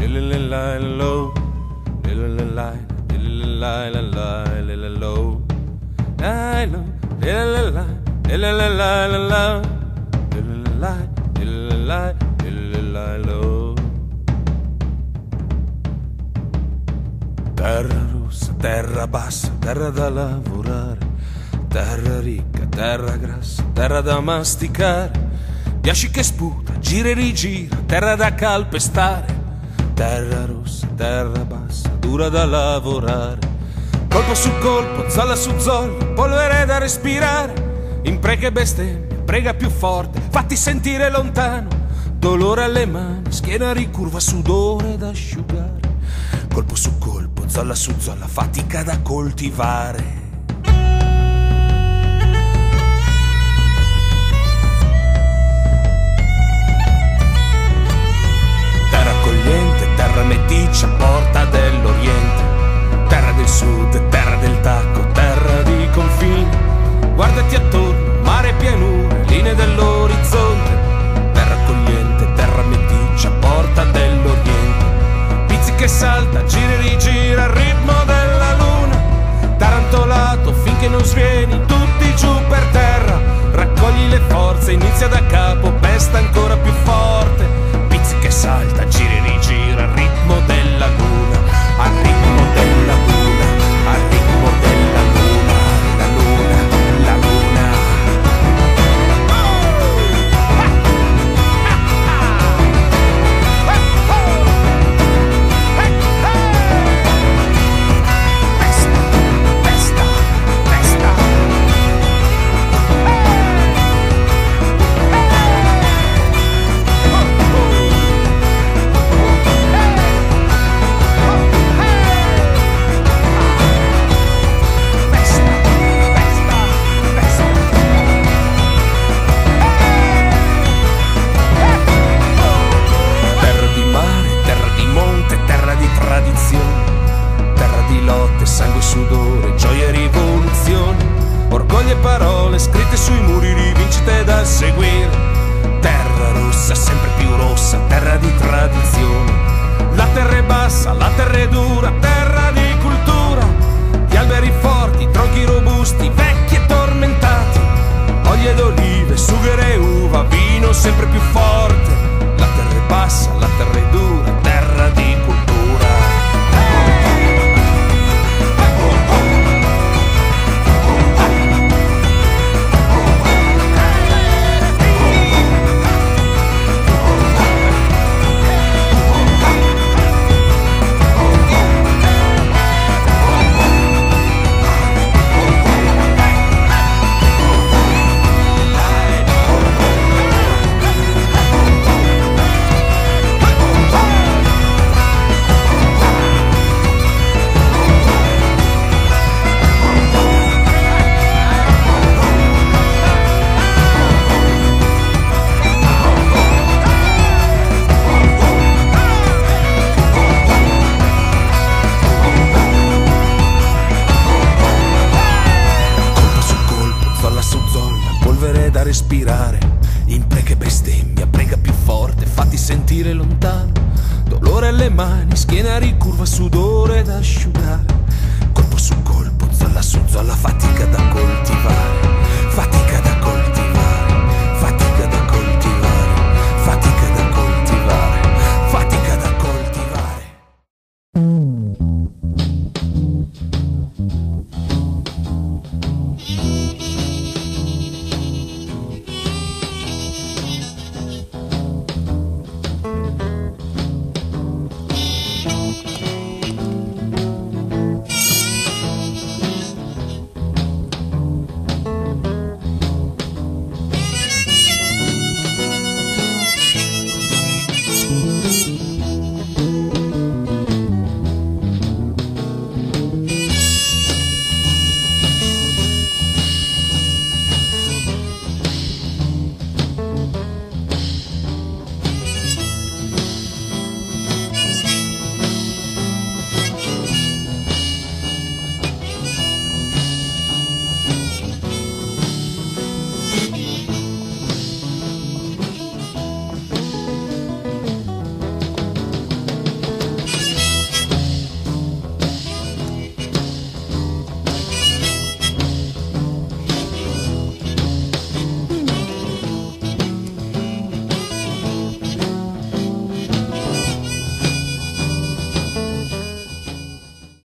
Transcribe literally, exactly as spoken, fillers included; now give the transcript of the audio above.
Terra rossa, terra bassa, terra da lavorare, terra ricca, terra grassa, terra da masticare, ghiacci che sputa, gira e rigira, terra da calpestare. Terra rossa, terra bassa, dura da lavorare, colpo su colpo, zolla su zolla, polvere da respirare, impreca e bestemmia, prega più forte, fatti sentire lontano, dolore alle mani, schiena ricurva, sudore da asciugare, colpo su colpo, zolla su zolla, fatica da coltivare. Terra accogliente, terra meticcia, porta dell'Oriente, terra del sud, terra del tacco, terra di confini, guardati attorno, mare e pianure, linee dell'orizzonte, terra accogliente, terra meticcia, porta dell'Oriente, pizzi che salta, gira e rigira al ritmo della luna, tarantolato finché non svieni, tutti giù per terra, raccogli le forze, inizia da capo, pesta ancora più forte, pizzi che salta, gira e rigira al ritmo della luna, al ritmo della luna, al ritmo della luna, la luna, la luna. Festa, festa, festa. Terra di lotte, sangue, sudore, gioia e rivoluzione, orgoglio e parole scritte sui muri, rivincite da seguire. Terra rossa, sempre più rossa, terra di tradizione, la terra è bassa, la terra è dura, terra di cultura, gli alberi forti, tronchi robusti, vecchi e tormentati, olio ed olive, sughero e uva, vino sempre più forte. La terra è bassa, la terra è dura, terra di cultura. Da respirare, impreca e bestemmia, prega più forte, fatti sentire lontano, dolore alle mani, schiena ricurva, sudore da asciugare, colpo su colpo, zolla su zolla, fatica da coltivare.